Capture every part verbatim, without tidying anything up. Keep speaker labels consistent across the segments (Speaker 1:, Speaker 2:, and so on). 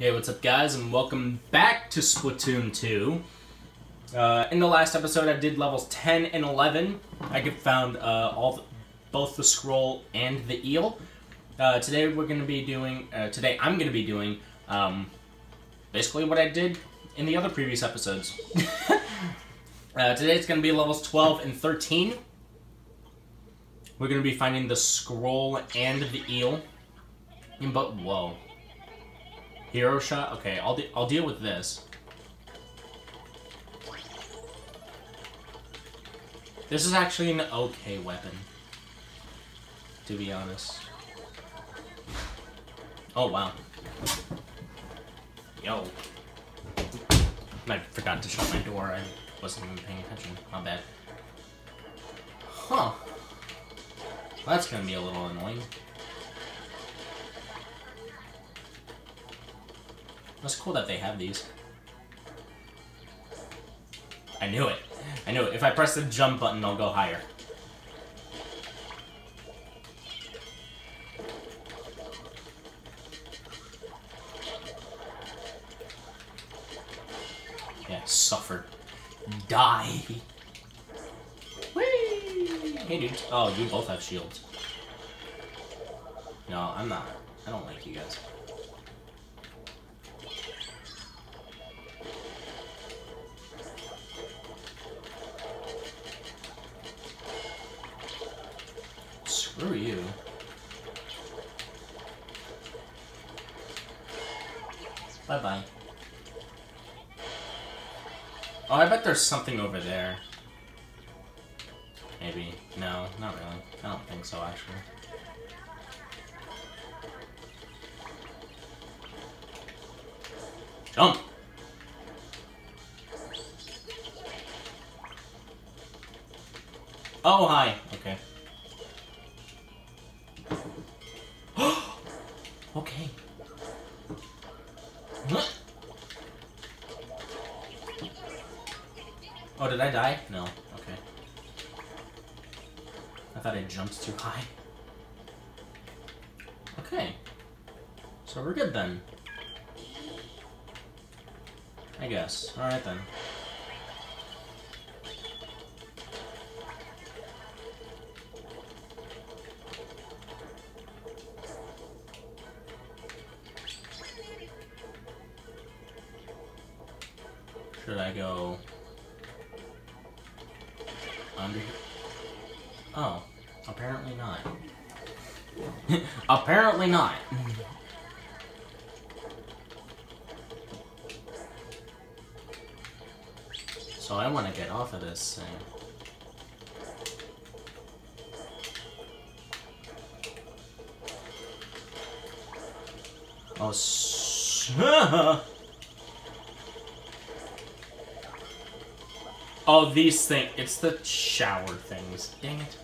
Speaker 1: Hey, what's up guys, and welcome back to Splatoon two. Uh, in the last episode I did levels ten and eleven. I found uh, all the, both the scroll and the eel. Uh, today we're going to be doing, uh, today I'm going to be doing um, basically what I did in the other previous episodes. uh, today it's going to be levels twelve and thirteen. We're going to be finding the scroll and the eel. But, whoa. Hero shot? Okay, I'll, de I'll deal with this. This is actually an okay weapon, to be honest. Oh, wow. Yo. I forgot to shut my door. I wasn't even paying attention. My bad. Huh. Well, that's gonna be a little annoying. That's cool that they have these. I knew it. I knew it. If I press the jump button, I'll go higher. Yeah, suffer. Die. Whee! Hey, dude. Oh, you both have shields. No, I'm not. I don't like you guys. Screw you. Bye-bye. Oh, I bet there's something over there. Maybe. No, not really. I don't think so, actually. Jump! Oh, hi. Okay. Okay. Oh, did I die? No. Okay. I thought I jumped too high. Okay. So we're good then. I guess. Alright then. Should I go under? Oh, apparently not. Apparently not. So I want to get off of this thing. Oh, s Oh, these things. It's the shower things. Dang it.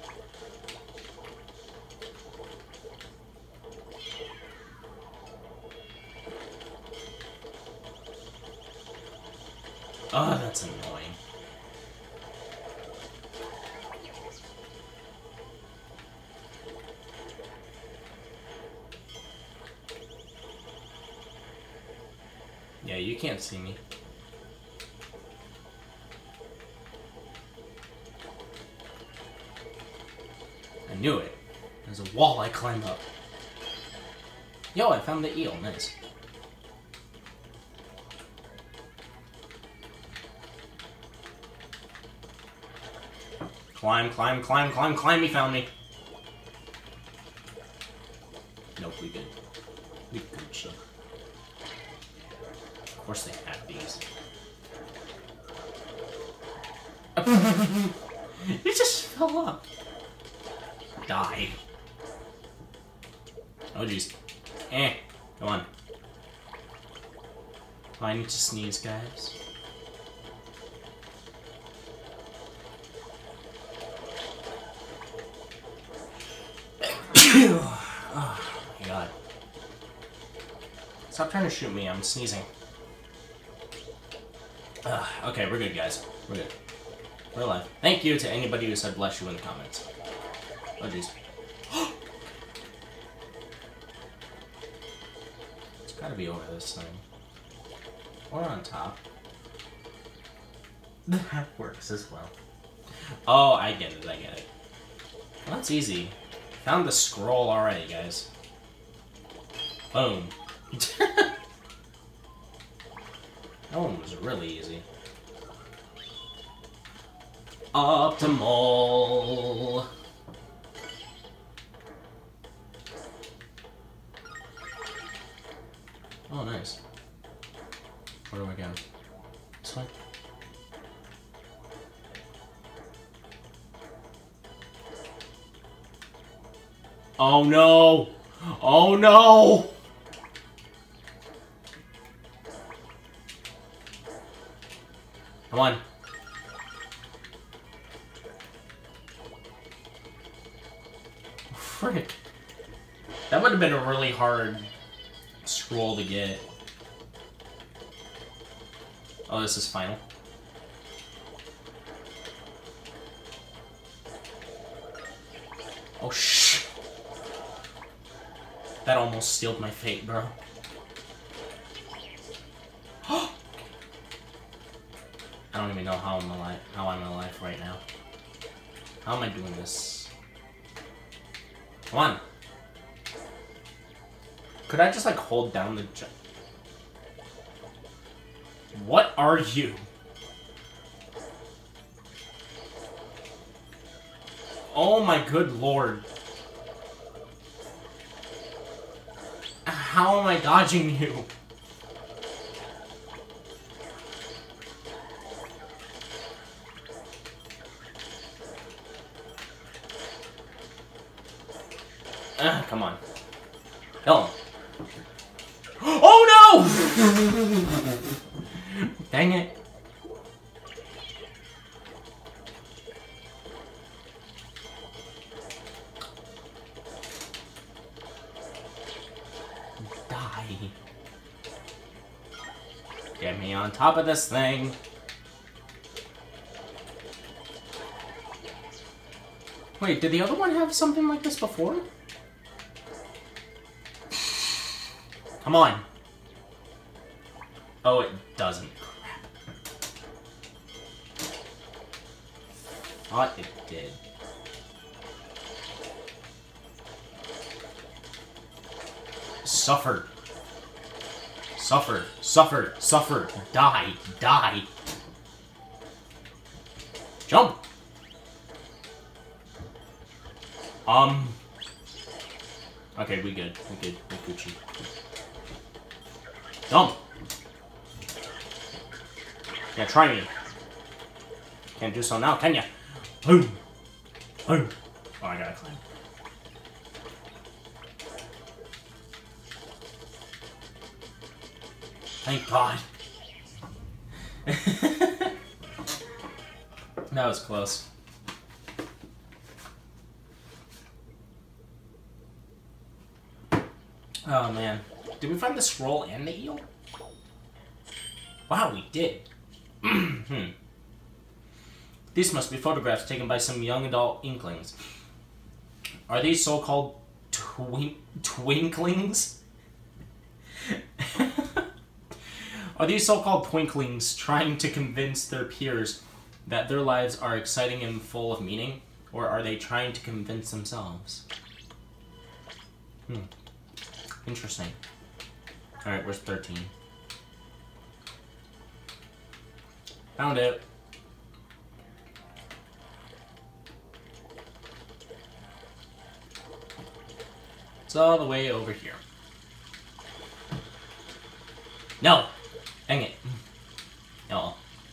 Speaker 1: Oh, that's annoying. Yeah, you can't see me. I knew it. There's a wall I climb up. Yo, I found the eel. Nice. Climb, climb, climb, climb, climb. He found me. Nope, we good. We good shit. Of course they have these. He just fell up. Die. Oh jeez. Eh. Go on. Oh, I need to sneeze, guys. Oh my god. Stop trying to shoot me, I'm sneezing. Uh, okay, we're good, guys. We're good. We're alive. Thank you to anybody who said bless you in the comments. Oh jeez. It's gotta be over this thing. Or on top. That works as well. Oh, I get it, I get it. Well, that's easy. Found the scroll already, guys. Boom. That one was really easy. Optimal. Oh, nice. Where do I go? This way? Oh no! Oh no! Come on. Frick. That would have been a really hard scroll to get. Oh, this is final. Oh, shh. That almost sealed my fate, bro. I don't even know how I'm alive. How I'm alive right now. How am I doing this? Come on. Could I just like hold down the jump? What are you? Oh my good lord. How am I dodging you? Ah, come on. Kill him. Oh no! Dang it. Die. Get me on top of this thing. Wait, did the other one have something like this before? Come on. Oh, it doesn't. Crap. Thought it did. Suffer. Suffer. Suffer. Suffer. Die. Die. Jump. Um. Okay, we good. We good. We Gucci. Jump. Yeah, try me. Can't do so now, can ya? Boom. Boom. Oh, I gotta climb. Thank God. That was close. Oh man. Did we find the scroll and the eel? Wow, we did. hmm. These must be photographs taken by some young adult inklings. Are these so-called twink twinklings? Are these so-called twinklings trying to convince their peers that their lives are exciting and full of meaning? Or are they trying to convince themselves? Hmm. Interesting. Alright, where's thirteen? Found it. It's all the way over here. No! Dang it. No.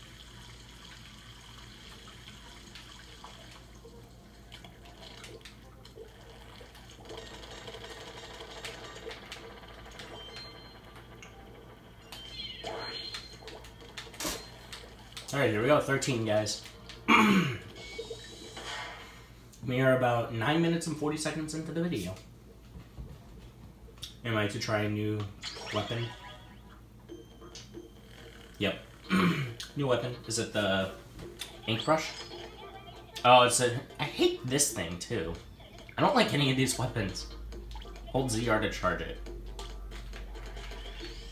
Speaker 1: Alright, here we go. thirteen, guys. We are about nine minutes and forty seconds into the video. Am I to try a new weapon? Yep. New weapon. Is it the ink brush? Oh, it's a... I hate this thing, too. I don't like any of these weapons. Hold Z R to charge it.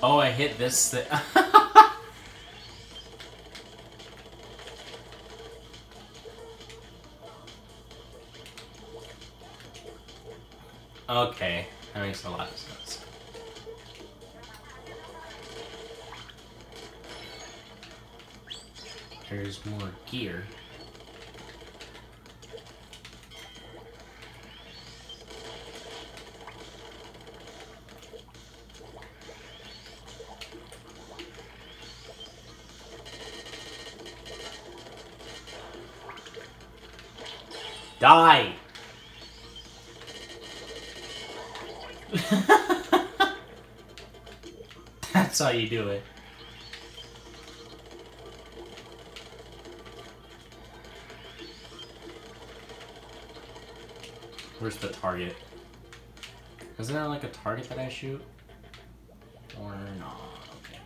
Speaker 1: Oh, I hit this thing. Okay, that makes a lot of sense. There's more gear. Die! That's how you do it. Where's the target? Isn't there like a target that I shoot? Or not? Okay.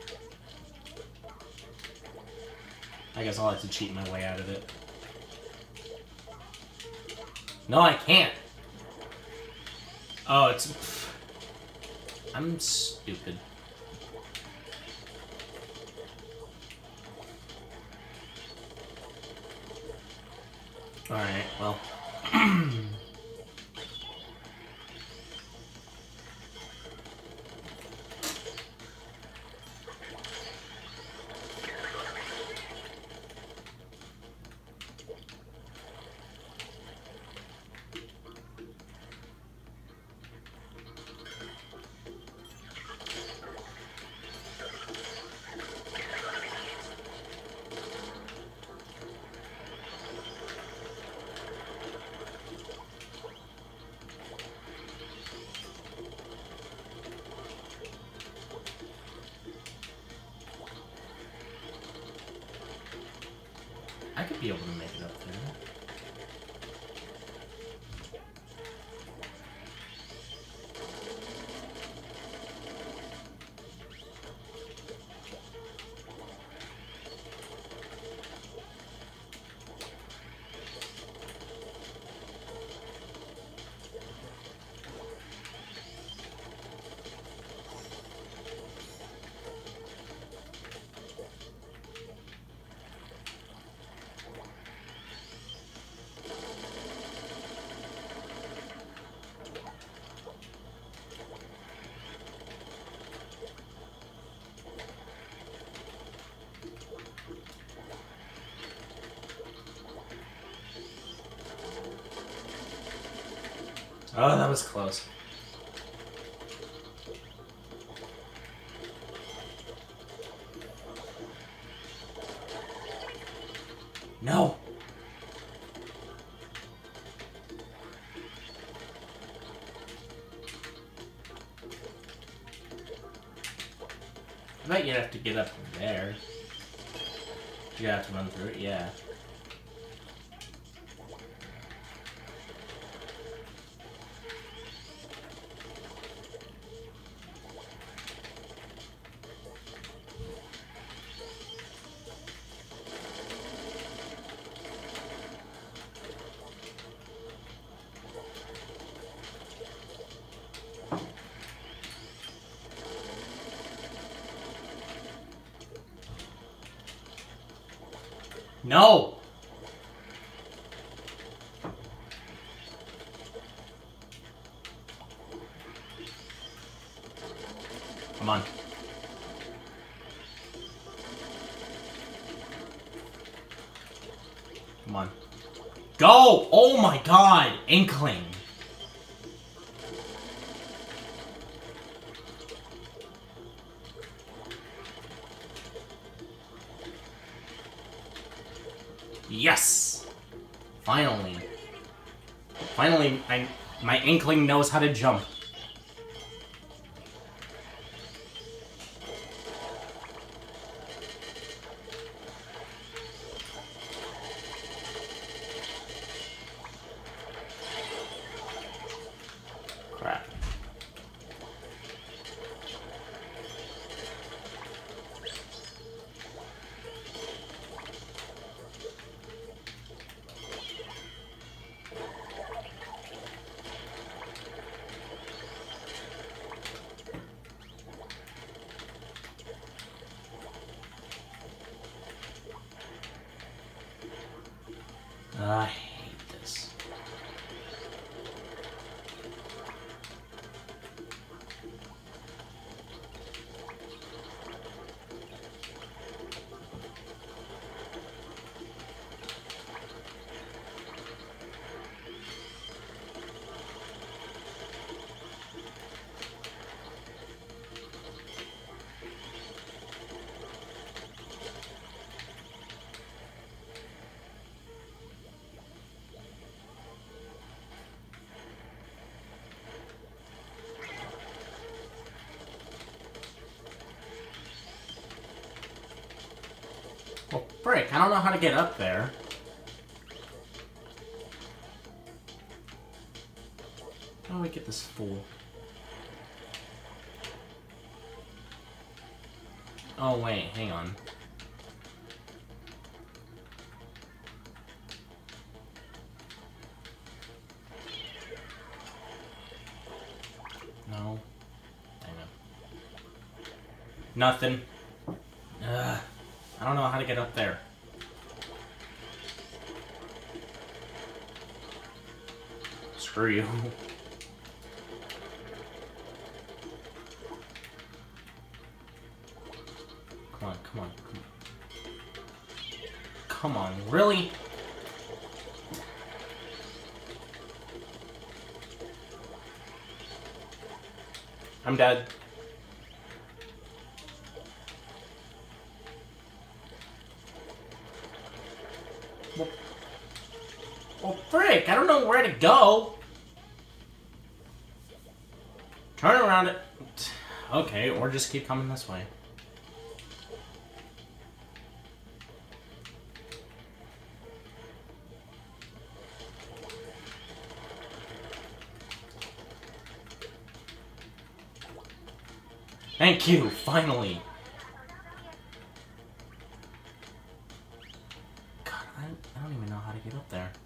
Speaker 1: I guess I'll have to cheat my way out of it. No, I can't! Oh, it's... Pff. I'm stupid. Alright, well... I could be able to make it up there. Oh, that was close. No! I bet you'd have to get up there. You have to run through it, yeah. No! Come on. Come on. Go! Oh my god! Inkling! Yes! Finally. Finally, I, my Inkling knows how to jump. Crap. I hate this. Well, frick, I don't know how to get up there. How do we get this fool? Oh, wait, hang on. No. Hang on. Nothing. Ugh. I don't know how to get up there. Screw you. Come on, come on, come on. Come on, really? I'm dead. Well, well, frick, I don't know where to go. Turn around it. Okay, or just keep coming this way. Thank you, finally. God, I, I don't even know how to get up there.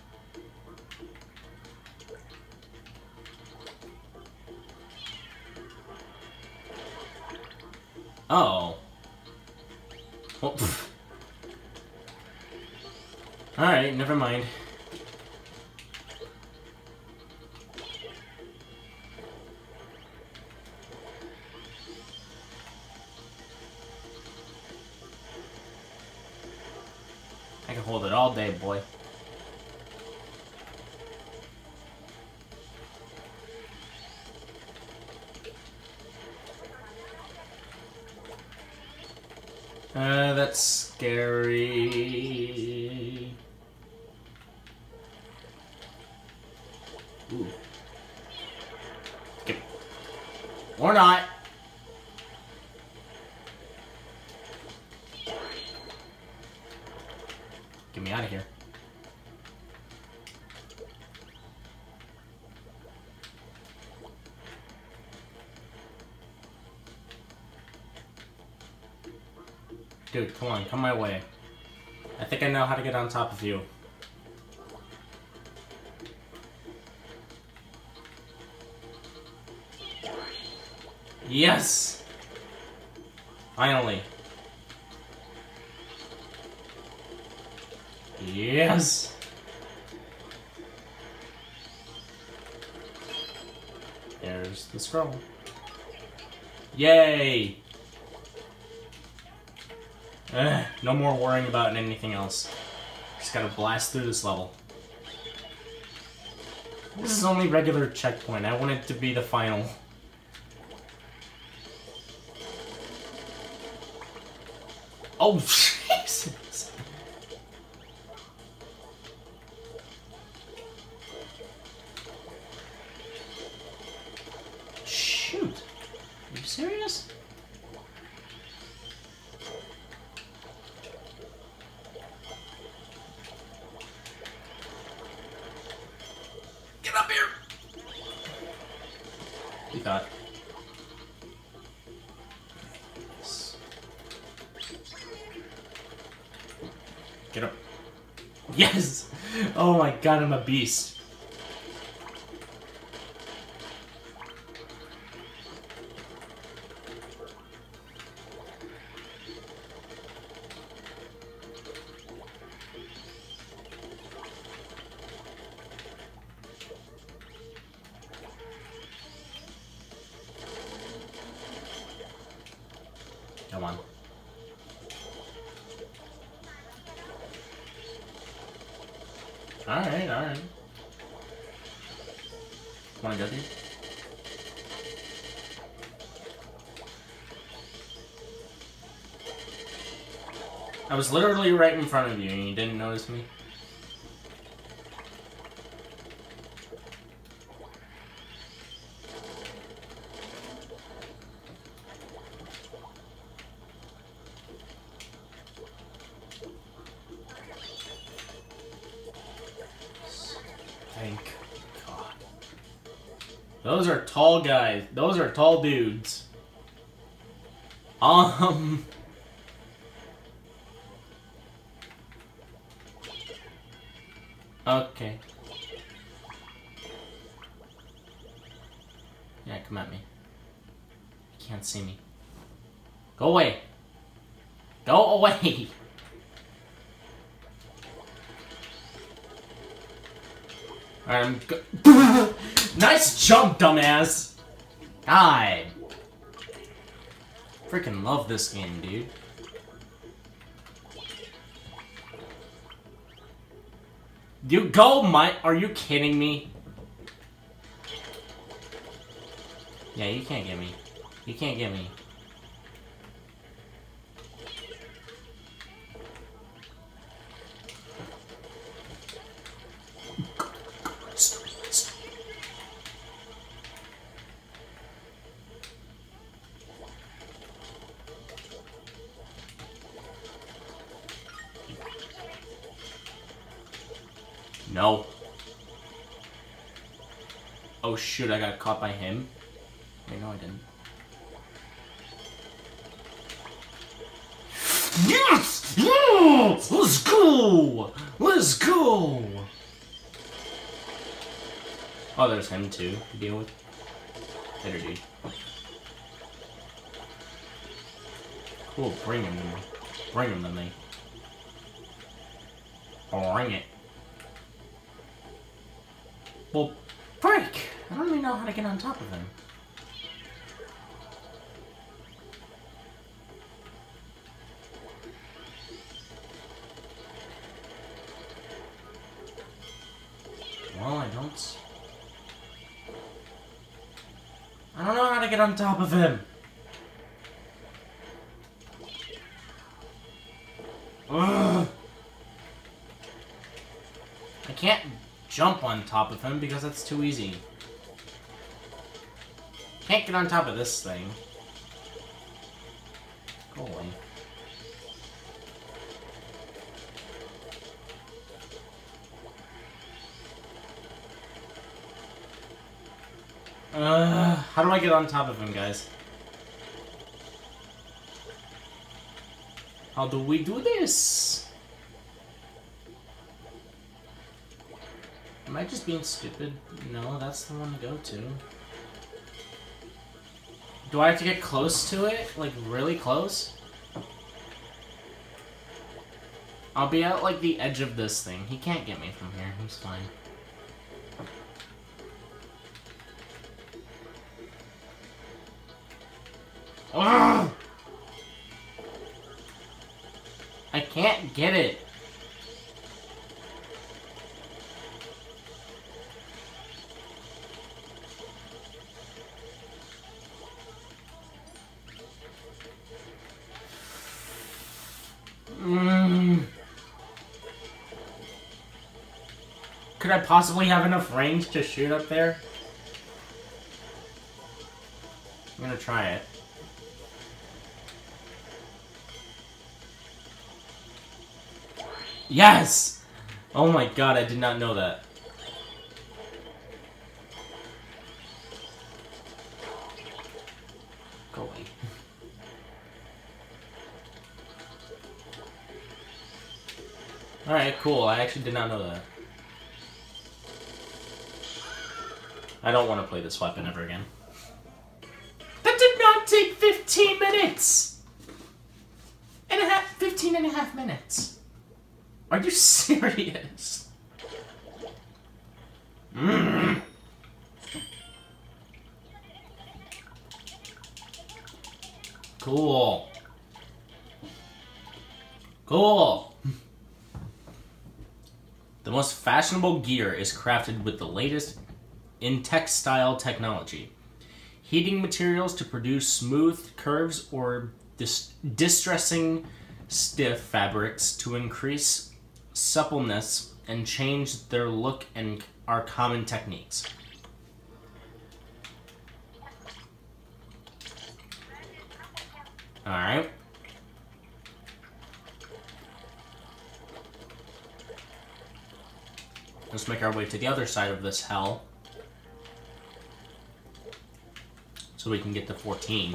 Speaker 1: Oh. Well, alright, never mind. I can hold it all day, boy. Uh, that's scary. Ooh. Okay. Or not. Get me out of here. Dude, come on, come my way. I think I know how to get on top of you. Yes! Finally. Yes! There's the scroll. Yay! Ugh, no more worrying about anything else. Just gotta blast through this level. This is only regular checkpoint. I want it to be the final. Oh, Jesus! Shoot! Are you serious? Get up here! You thought. Get up. Yes! Oh my god, I'm a beast. Alright, alright. Wanna go, dude? I was literally right in front of you and you didn't notice me. Thank God. Those are tall guys. Those are tall dudes. Um... Okay. Yeah, come at me. You can't see me. Go away! Go away! I'm go- Nice jump, dumbass! God! Freaking love this game, dude. You go, my- are you kidding me? Yeah, you can't get me. You can't get me. No. Oh shoot, I got caught by him. Wait, no I didn't. Yes! Yes! Let's go! Let's go! Oh, there's him too to deal with. Later, dude. Cool, bring him to me. Bring him to me. Bring it. Well, break! I don't even know how to get on top of him. Well, I don't... I don't know how to get on top of him. Ugh. I can't jump on top of him because that's too easy. Can't get on top of this thing. Go away. Uh, how do I get on top of him, guys? How do we do this? Am I just being stupid? No, that's the one to go to. Do I have to get close to it? Like, really close? I'll be at, like, the edge of this thing. He can't get me from here. He's fine. Ugh! I can't get it. Mm. Could I possibly have enough range to shoot up there? I'm gonna try it. Yes! Oh my god, I did not know that. Go away. Alright, cool. I actually did not know that. I don't want to play this weapon ever again. That did not take fifteen minutes! And a half, fifteen and a half minutes. Are you serious? Mm. Cool. Cool. The most fashionable gear is crafted with the latest in textile technology. Heating materials to produce smooth curves or dis- distressing stiff fabrics to increase suppleness and change their look and are common techniques. Alright. Let's make our way to the other side of this hell. So we can get to fourteen.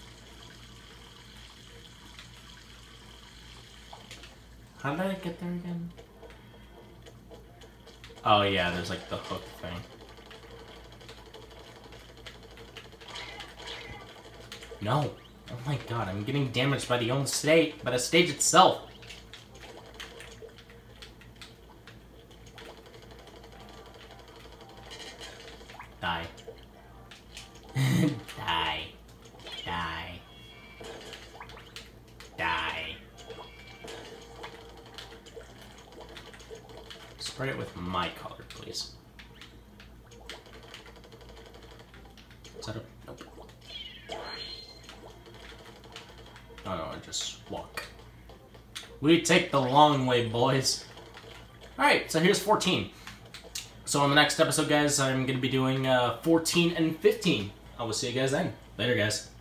Speaker 1: How did I get there again? Oh yeah, there's like the hook thing. No. Oh my god, I'm getting damaged by the own stage, by the stage itself. Die. Die. Die. Die. Spray it with my color, please. Is that a... Nope. Oh no, I just walk. We take the long way, boys. Alright, so here's fourteen. So on the next episode, guys, I'm going to be doing uh, fourteen and fifteen. I will see you guys then. Later, guys.